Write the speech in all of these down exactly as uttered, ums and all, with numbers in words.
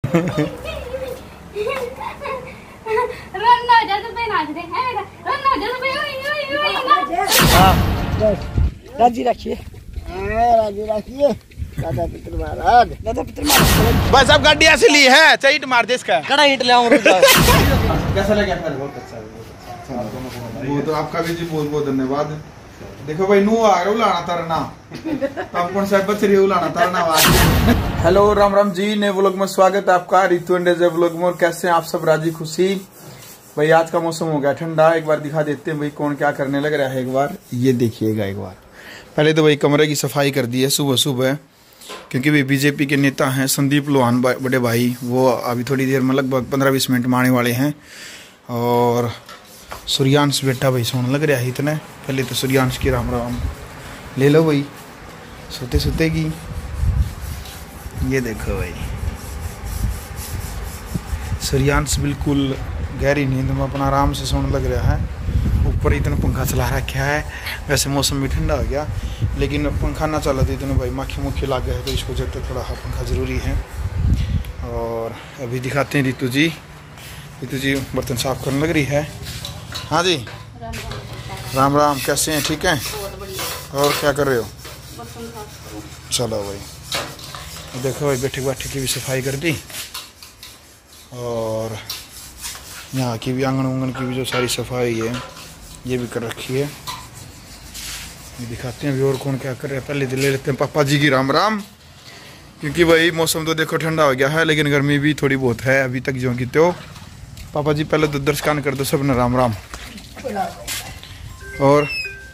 राजी रखिए, राजी रखिए। दादा पितर महाराज, दादा पितर महाराज। बस अब गाड़ी ऐसे ली है, चईट मार दे इसका। कड़ा ईट ले आऊं। कैसा लगा फिर? बहुत अच्छा, बहुत अच्छा। वो तो आपका भी जी बहुत बहुत धन्यवाद। देखो भाई नू आ रहा उलाना तरना, तब कौन सा बच्चे उलाना तरना आवाज। हेलो राम राम जी, नए व्लॉग में स्वागत है आपका। रितु एंड एजे व्लॉग में। कैसे हैं आप सब? राजी खुशी भाई। आज का मौसम हो गया ठंडा। एक बार दिखा देते हैं भाई कौन क्या करने लग रहा है। एक बार ये देखिएगा। एक बार पहले तो भाई कमरे की सफाई कर दी है सुबह सुबह, क्योंकि भाई बीजेपी के नेता हैं संदीप लोहान बड़े भाई, वो अभी थोड़ी देर में लगभग पंद्रह बीस मिनट में आने वाले हैं। और सूर्यांश बेटा भाई सोने लग रहा है इतने। पहले तो सूर्यांश की राम राम ले लो भाई, सोते सोते की। ये देखो भाई सूर्यांश बिल्कुल गहरी नींद में अपना आराम से सोने लग रहा है। ऊपर इतना पंखा चला रखा है। वैसे मौसम भी ठंडा हो गया, लेकिन पंखा ना चला तो इतने भाई माखी मुखी लग गए, तो इसको जब तक थोड़ा पंखा ज़रूरी है। और अभी दिखाते हैं रितु जी। रितु जी बर्तन साफ करने लग रही है। हाँ जी, राम राम। कैसे हैं? ठीक हैं? और क्या कर रहे हो? चलो भाई देखो भाई, बैठे बैठे की भी सफाई कर दी, और यहाँ की भी आंगन उंगन की भी जो सारी सफाई है ये भी कर रखी है। ये दिखाते हैं अभी और कौन क्या कर रहे हैं। पहले ले लेते हैं पापा जी की राम राम, क्योंकि भाई मौसम तो देखो ठंडा हो गया है, लेकिन गर्मी भी थोड़ी बहुत है अभी तक जो की। तो पापा जी पहले तो दर्शकान कर दो सब ने राम राम। और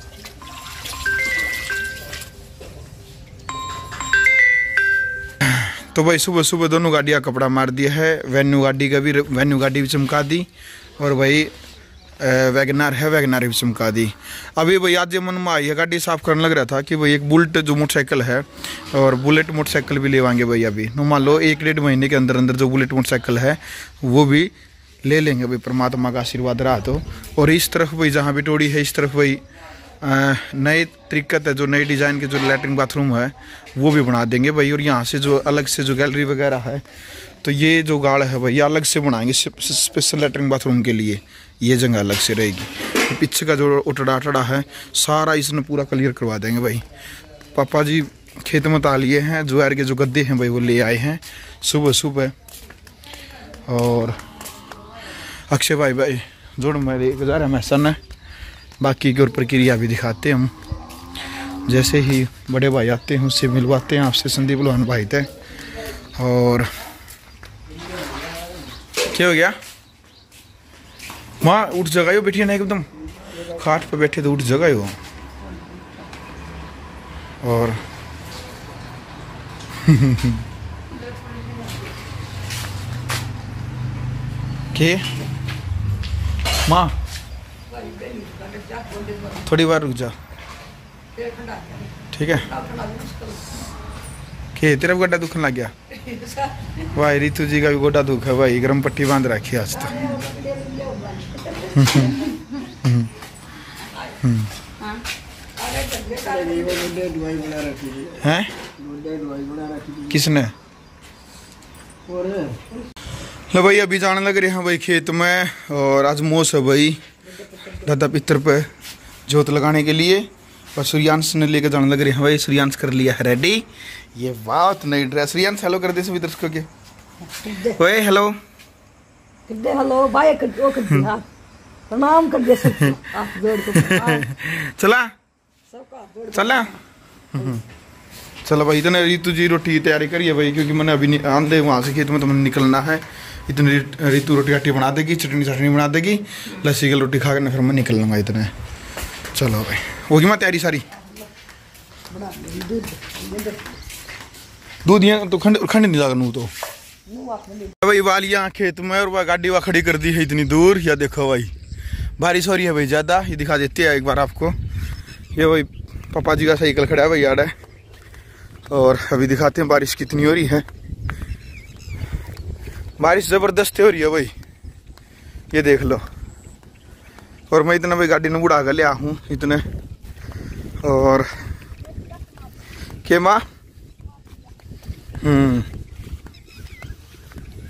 तो भाई सुबह सुबह दोनों गाड़ियाँ कपड़ा मार दिया है। वेन्यू गाड़ी का भी वेन्यू गाड़ी भी चमका दी, और भाई वैगनार है वैगनार भी चमका दी। अभी भाई आज मन में आई है गाड़ी साफ करने लग रहा था कि भाई एक बुलेट जो मोटरसाइकिल है, और बुलेट मोटरसाइकिल भी लेवाएंगे भाई। अभी नो मान लो एक डेढ़ महीने के अंदर अंदर जो बुलेट मोटरसाइकिल है वो भी ले लेंगे भाई, परमात्मा का आशीर्वाद रहा तो। और इस तरफ भाई जहाँ भी टोड़ी है इस तरफ भाई नए तरीक़त है, जो नए डिज़ाइन के जो लैट्रिन बाथरूम है वो भी बना देंगे भाई। और यहाँ से जो अलग से जो गैलरी वगैरह है, तो ये जो गाड़ है भाई ये अलग से बनाएंगे स्पेशल लैट्रिन बाथरूम के लिए। ये जगह अलग से रहेगी। तो पीछे का जो उटड़ा टड़ा है सारा इसने पूरा क्लियर करवा देंगे भाई। पापा जी खेत में तालिए हैं, ज्वार के जो गद्दे हैं भाई वो ले आए हैं सुबह सुबह। और अक्षय भाई भाई जोड़ मेरे गुजारा महसन है। बाकी की और प्रक्रिया भी दिखाते हैं हम। जैसे ही बड़े भाई आते हैं उससे मिलवाते हैं आपसे संदीप लोहान भाई थे। और क्या हो गया माँ? उठ जगह बैठी है ना एकदम खाट पे बैठे तो उठ जगह हो। और के माँ थोड़ी बार रुक जा, ठीक है? के तेरा भी गोड्डा दुखने लग गया भाई? रितु जी का भी गोड्डा दुख है भाई, गर्म पट्टी बांध रखी है आज तक। हैं? किसने? लो भाई अभी जाने लग रहे हैं भाई खेत में। और आज मोस है भाई दादा पितर पे जोत लगाने के लिए, और सूर्यांश ने लेकर जाने लग रहे हैं भाई। सूर्यांश कर लिया है रेडी। ये बहुत नई ड्रेस। सूर्यांश हेलो कर दे सभी दर्शकों के। ओए हेलो हेलो भाई, कर दो कर दिया प्रणाम कर दे सब आप जोड़ के। चला चला चलो भाई। इतने रितु जी रोटी की तैयारी करिए भाई, क्योंकि मैंने अभी आंधे वहाँ से खेत में तो मैंने निकलना है। इतनी रितु रोटी आटी बना देगी, चटनी चटनी बना देगी, लस्सी की रोटी खा कर फिर मैं निकल लूँगा इतने। चलो भाई होगी मैं तैयारी सारी। दूध यहाँ तो खंड खंड नहीं लगा तो भाई। वालियाँ खेत में और वह गाड़ी वहाँ खड़ी कर दी है इतनी दूर। या देखो भाई बारिश हो रही है भाई ज़्यादा। ये दिखा देते हैं एक बार आपको। ये भाई पापा जी का साइकिल खड़ा है भाई यार है। और अभी दिखाते हैं बारिश कितनी हो रही है। बारिश ज़बरदस्त हो रही है भाई, ये देख लो। और मैं इतना भाई गाड़ी ने उड़ा कर लिया हूँ इतने। और के माँ हम्म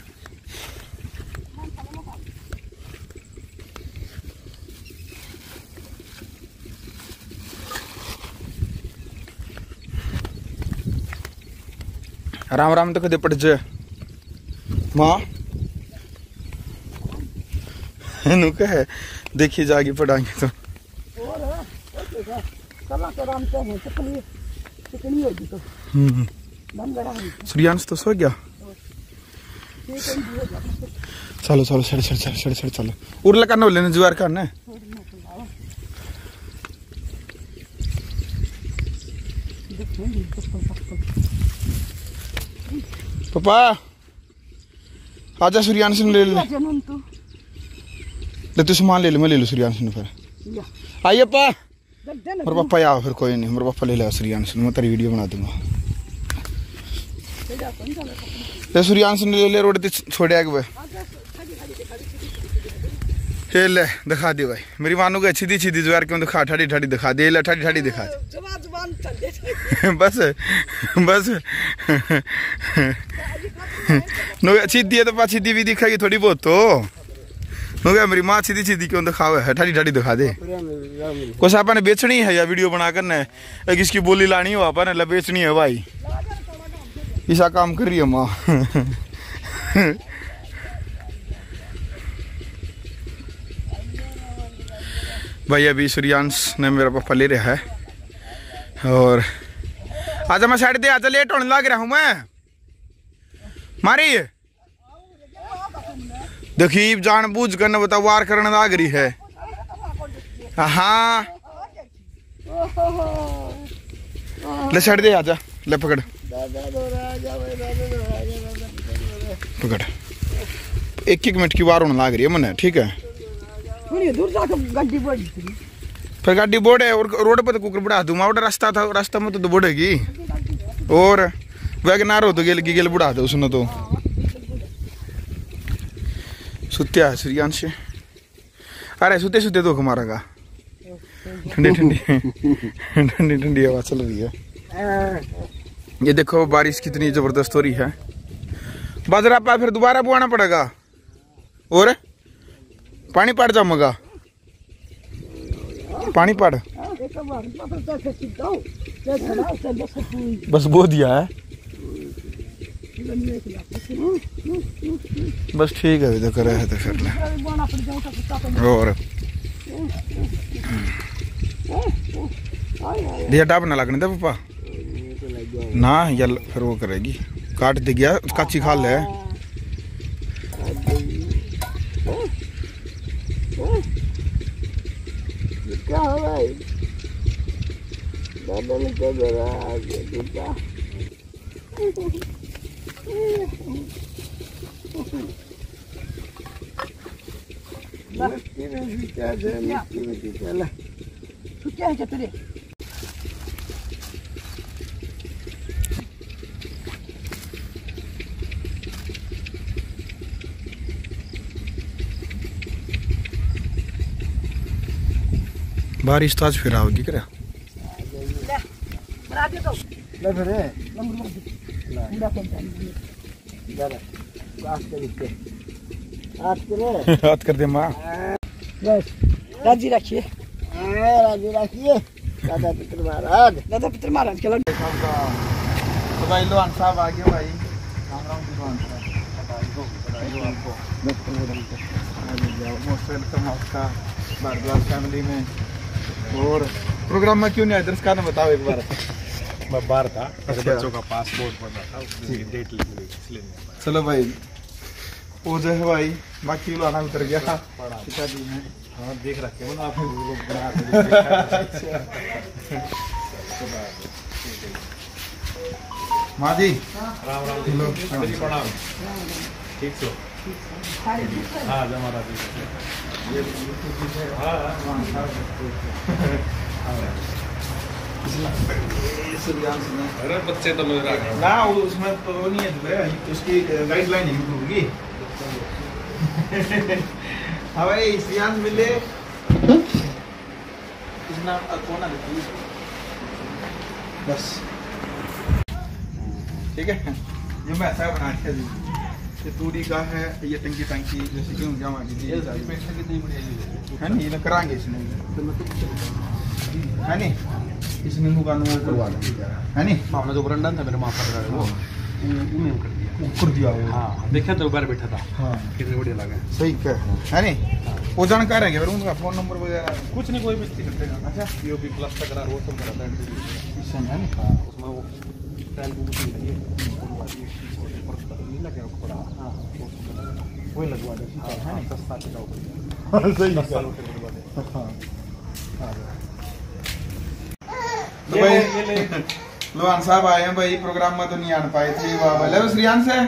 राम राम तो कदे पड़ जाए माँ नु कहे देखी जागी पढ़ाएंगे तो सूर्यांश तो सो गया। चलो चलो सड़ सड़ सड़ सड़ सड़ चलो उर्ला करना बोले जुआर करना है। पापा आजा सूर्यांश ले ले ले तू सामान ले ले मैं ले लूँ सूर्यांश ने फिर आइए पा मेरे पापा आओ फिर कोई नहीं मेरे पापा ले ले सूर्यांश मैं तेरी वीडियो बना दूंगा। ले सूर्यांश ने ले ले रोड पे छोड़े आगे भाई ये ले दिखा दी भाई मेरी मानो का सीधी सीधी जुआर क्यों दिखा ठाड़ी ठाड़ी दिखा दे ले ठाड़ी ठाड़ी दिखा बस बस नो सीधी है तो पास सीधी भी दिखाएगी थोड़ी बहुत तो नो क्या मेरी माँ सीधी सीधी क्यों दिखावे है ठाड़ी ठाड़ी दिखा दे कुछ आपने बेचनी है या वीडियो बना करना है किसकी बोली लानी हो आपने ला बेचनी है भाई ऐसा काम कर रही है माँ। भाई अभी सूर्यांश ने मेरा पापा ले रहा है और आजा मैं साइड दे आजा लेट होने लग रहा हूँ मैं मारी देखी जानबूझ कर न बता वार करने लग रही है। हाँ ले साइड दे आजा ले पकड़ पकड़ एक एक मिनट की वार होने लग रही है मैंने ठीक है फिर गाड़ी बोर्ड है और रोड पर तो कुकर बढ़ा दूंगा और रास्ता था रास्ता में तो बोर्डेगी और वैगनार हो तो गेल की गेल बुढ़ा दो उसने तो सुत्या है सूर्यांश अरे सुते सुते तो मारेगा ठंडी ठंडी ठंडी ठंडी हवा चल रही है। ये देखो बारिश कितनी जबरदस्त हो रही है। बाजरा पा फिर दोबारा बुआना पड़ेगा और पानी पड़ जाऊंगा पानी पड़ बस बो दिया है बस ठीक है तो करे है तो फिर और दिया डाब ना लगने दे पापा ना या फिर वो करेगी काट दे गया कच्ची खा ले क्या हो भाई दादा ने क्या करा क्या है तेरे बारिश तो आज फिर आओगी क्या हाथ कर दे माँ बस राजी रखिए राजी रखिए दादा पितर महाराज दादा पितर महाराज के तो भाई लोहान साहब आ गए भाई राम राम जी लोहान साहब मोस्ट वेलकम आपका भारद्वाज फैमिली में। और प्रोग्राम में क्यों नहीं आया दर्शक का बताओ एक बार। मैं बाहर था बच्चों का पासपोर्ट बना था उसकी डेट लिख ली इसलिए। चलो भाई वो जो है भाई बाकी लाना उतर गया पिताजी में हाँ देख रखे हो ना आप माँ जी राम राम जी जी प्रणाम ठीक सो हाँ जमा अरे बच्चे तो मेरा ना उसमें तो वो नहीं है उसकी गाइडलाइन ही होगी। हाँ भाई सियान मिले इतना कौन आ बस ठीक है। ये मैं ऐसा बना के ये तूड़ी का है ये टंकी टंकी जैसे क्यों जमा कीजिए है नहीं ना कराएंगे इसमें है नहीं इसमें मुका नो करवा देंगे है नहीं मामला जो बरंडा था मेरे माँ पर वो उन्हें कर दिया कर दिया वो। हाँ देखा तो बाहर बैठा था हाँ कितने बढ़िया लगा सही कह है नहीं वो जानकार है फिर उनका फोन नंबर वगैरह कुछ नहीं कोई बेइज्जती करते हैं अच्छा पीओपी प्लस तक करा वो सब कराता है है नहीं हाँ उसमें वो टाइल को कुछ नहीं नहीं लगे कपड़ा हाँ वही लगवा दे हाँ दस साल का ऊपर सही दस साल के बाद हाँ तो भाई लोहान साहब आए हैं भाई प्रोग्राम में तो नहीं आने पाए थे वाह वाह ले श्रीयान से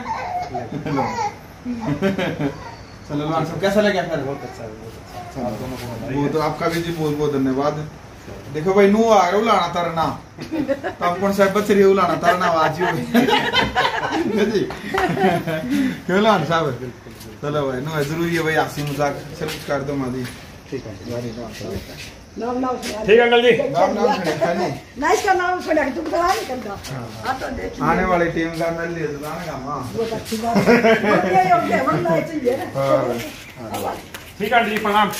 चलो लोहान साहब कैसा लगा फिर बहुत अच्छा है बहुत अच्छा वो तो आपका भी जी बहुत बहुत धन्यवाद देखो भाई नू आ रहा उलाना तरना तो आप कौन सा बच्चे उलाना तरना आज ही जी क्यों लोहान साहब चलो भाई नो जरूरी है भाई हंसी मजाक सब कुछ कर दो मादी ठीक है नाम नाम ठीक है अंकल जी नाम नाम सुना नहीं नहीं इसका नाम सुना के तुम तो नहीं करता हां तो देखिए आने वाली टीम का मिल लिया दुकान का मां बहुत अच्छी बात है ओके ओके बनना चाहिए ना ठीक है आंटी जी प्रणाम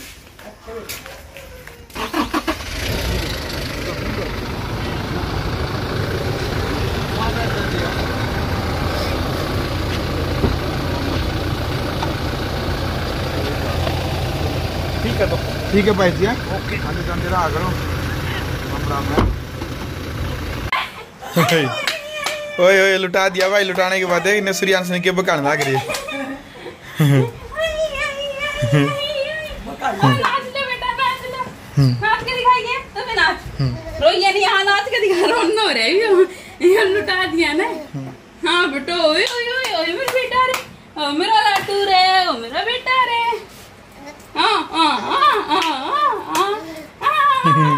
ठीक है तो ठीक है भाई जी ओके आगे जाते रहा करो राम राम ओए ओए लुटा दिया भाई लुटाने के बाद इन्हें सूर्यांश ने के बकाने लग रही है नाच के दिखाइए तो मैं नाच रोइए नहीं यहाँ नाच के दिखा रोना हो रहा है ये लुटा दिया ना हाँ बेटो ओए ओए ओए ओए मेरा बेटा रे ओ मेरा लाटू रे ओ मेरा बेटा रे हाँ हाँ हाँ हाँ हाँ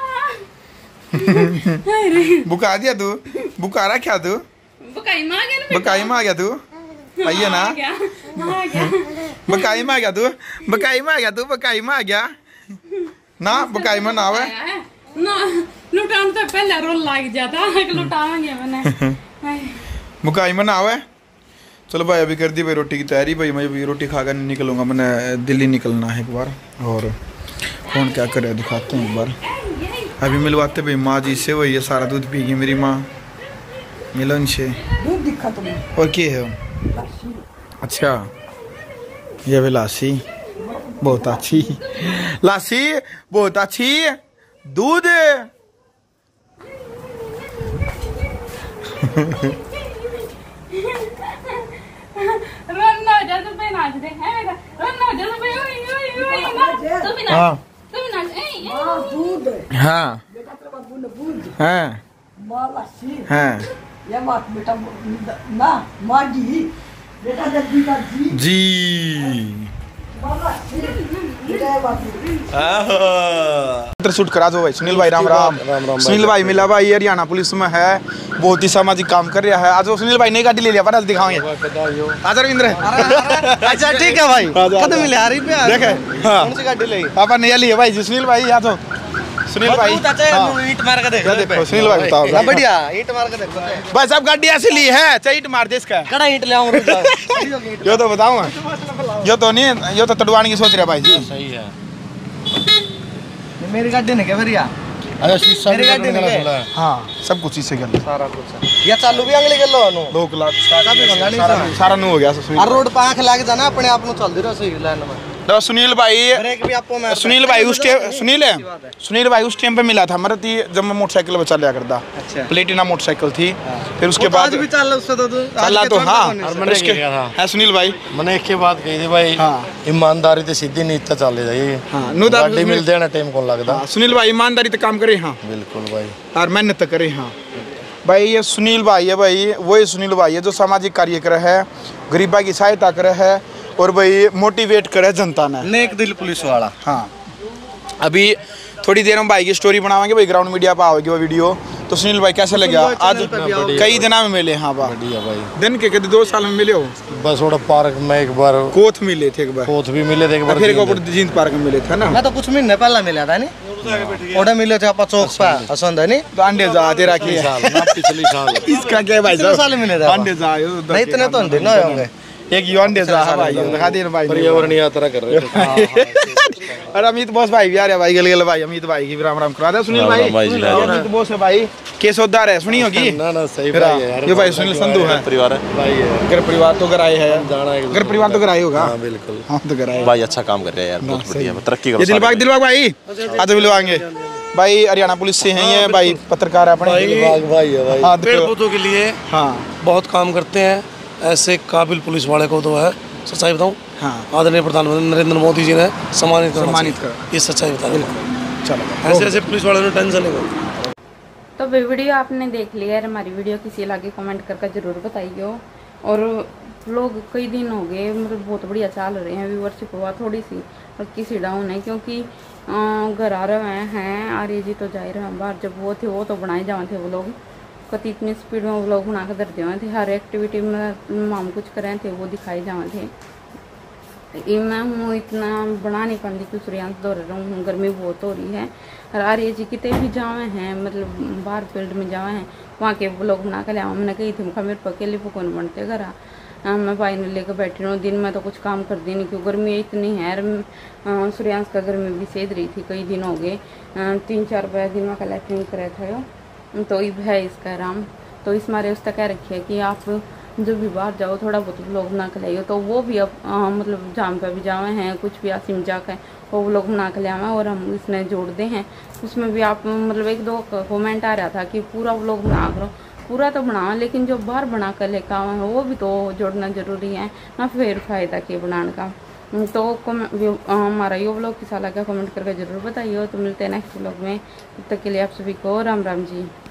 बुका दिया तू बुका रहा क्या तू बकाई माँ गया ना बकाई में आ गया तू आइए ना बकाई में आ गया तू बकाई में आ गया तू बकाई में आ गया ना बकाई में ना आवे ना लुटान तो पहले रोल लग जाता लुटाएंगे मैंने बुकाई में ना आवे चलो भाई अभी कर दी भाई रोटी की तैयारी भाई मैं अभी रोटी खाकर निकलूंगा मैंने दिल्ली निकलना है एक बार और कौन क्या करे दिखाते हैं एक बार अभी मिलवाते भाई माँ जी से वही है सारा दूध पी गई मेरी माँ मिलन से दूध दिखा तुम्हें और क्या है अच्छा ये भी लासी बहुत अच्छी लासी बहुत अच्छी दूध रन्ना जा तो पे नाच दे है बेटा रन्ना जा तो पे ओए ओए ओए ना तू भी नाच तू भी नाच ए मां दूध हाँ बेटा तेरा बुन दूध हाँ मां लस्सी हाँ ये बात बेटा ना मां जी बेटा जल्दी कर जी जी मां लस्सी बेटा ये बात चित्र शूट करा दो भाई सुनील भाई राम राम राम राम सुनील भाई मिला भाई हरियाणा पुलिस में है बहुत ही सामाजिक काम कर रहा है आज वो सुनील भाई नई गाड़ी ले लिया पर दिखाओगे आज रविंद्र अच्छा ठीक है भाई कदम मिले हरी पे देखे हाँ कौन सी गाड़ी ले पापा नया लिए भाई जी सुनील भाई यहाँ तो सुनील भाई हाँ। ईट मार के देख क्या देखो सुनील भाई बताओ हाँ, बढ़िया ईट मार के देखो भाई साहब गाड़ी ऐसी ली है चाहे ईट मार दे इसका कड़ा ईट ले आऊं यो तो बताऊँ यो तो नहीं यो तो तड़वाने की सोच रहा भाई जी सही है मेरी गाड़ी ने क्या भैया अरे शीशा मेरी गाड़ी ने क्या हाँ सब कुछ इससे कर सारा कुछ ये चालू भी अंगली कर लो अनु दो लाख काफी मंगा नहीं सारा था। सारा नु हो गया सुनील और रोड पे आंख लग जाना अपने आप नु चल दे रहा सही लाइन में तो सुनील भाई ब्रेक भी आपको मैं सुनील भाई उस टाइम सुनील है सुनील भाई उस टाइम पे मिला था हमारा थी जब मैं मोटरसाइकिल बचा लिया करता अच्छा प्लेटिना मोटरसाइकिल थी फिर उसके वो तो बाद आज भी चल उससे तो तू चला तो हाँ मैंने उसके किया था। है सुनील भाई मैंने एक ही बात कही थी भाई हाँ। ईमानदारी ते सीधी नीति चले जाइए हाँ नु दा गाड़ी मिल देना टाइम कौन लगता हाँ, सुनील भाई ईमानदारी से काम करे हाँ बिल्कुल भाई और मेहनत करे हाँ भाई ये सुनील भाई है भाई वही सुनील भाई है जो सामाजिक कार्य कर है गरीबा की सहायता करे है और भाई मोटिवेट करे जनता ने नेक दिल पुलिस वाला हाँ अभी थोड़ी देर में भाई की स्टोरी बनावाएंगे भाई ग्राउंड मीडिया पर आओगे वो वीडियो तो सुनील भाई कैसे लगे आज कई दिन में मिले हाँ बा बढ़िया भाई दिन के कभी दो साल में मिले हो बस थोड़ा पार्क में एक बार कोथ मिले थे एक बार कोथ भी मिले थे एक बार फिर एक बार जींद पार्क में मिले थे ना मैं तो कुछ महीने पहले मिला था नहीं ओडा मिले थे आप चौक पे हसंद है नहीं तो अंडे जा तेरा की साल ना पिछले साल इसका क्या है भाई पिछले साल मिले थे अंडे जा नहीं इतने तो नहीं ना होंगे एक युवान दे रहा भाई दिखा दे भाई पर्यावरणीय यात्रा कर रहे थे। और अमित बोस भाई भी आ रहे भाई गल गल भाई अमित भाई की भी राम राम करा दे सुनील भाई अमित बोस है भाई केसोदार है सुनी होगी ना ना सही भाई है यार ये भाई सुनील संधू है परिवार है भाई है घर परिवार तो घर आए हैं जाना है घर परिवार तो घर आए होगा हां बिल्कुल हां तो घर आए भाई अच्छा काम कर रहे हैं यार बहुत बढ़िया तरक्की करो ये दिलबाग दिलबाग भाई आज मिलवाएंगे भाई हरियाणा पुलिस से हैं ये भाई पत्रकार है अपने दिलबाग भाई है भाई हाँ पेड़ पौधों के लिए हाँ बहुत काम करते हैं। ऐसे काबिल पुलिस वाले को तो है सच्चाई बताऊं हाँ आदरणीय प्रधानमंत्री नरेंद्र मोदी जी ने सम्मानित करना सम्मानित चाहिए। करा। ये सच्चाई बता रहे चलो ऐसे ऐसे पुलिस वालों ने टेंशन लेगा। तो वे वीडियो आपने देख लिया है। हमारी वीडियो किसी लगे कमेंट करके जरूर बताइए। और लोग कई दिन हो गए मतलब बहुत बढ़िया चल रहे हैं, व्यूअरशिप हुआ थोड़ी सी किसी डाउन है क्योंकि घर आ रहे हैं आर्य जी तो जा ही रहे बाहर। जब वो थे वो तो बनाए जाए थे वो लोग कति इतनी स्पीड में वो लोग बना कर दर्जे हुए थे। हर एक्टिविटी में हम कुछ कर रहे थे वो दिखाई जाए थे। मैं हूँ इतना बना नहीं पाती क्योंकि सूर्यांश दौड़ रहा हूँ, गर्मी बहुत हो रही है। और आर्य जी कितने भी जावे हैं मतलब बाहर फील्ड में जावे हैं वहाँ के वो लोग बना कर लिया। मैंने कही थी मुखा मेरे अकेले पकौन बनते घर आ मैं भाई ने लेकर बैठी रहूँ दिन में तो कुछ काम कर दी नहीं क्योंकि गर्मी इतनी है। सूर्यांश का गर्मी भी सेध रही थी कई दिन हो गए तीन चार बजे दिन में का लैट्रिन करे था तो ये है इसका आराम। तो इस मारे उस तक कह रखी है कि आप जब भी बाहर जाओ थोड़ा बहुत लोग बना के लाइए। तो वो भी अब आ, मतलब जाम पे भी जावे हैं कुछ भी आसिम जाकर वो लोग बना के ले आवे और हम इसमें जोड़ते हैं। उसमें भी आप मतलब एक दो कमेंट आ रहा था कि पूरा वो लोग बना करो, पूरा तो बनाओ लेकिन जो बाहर बना कर लेकर आवे वो भी तो जोड़ना जरूरी है ना, फिर फायदा के बनाने का। तो हमारा ये व्लॉग किसा लगा कमेंट करके जरूर बताइए। तो मिलते हैं नेक्स्ट व्लॉग में, तब तक के लिए आप सभी को राम राम जी।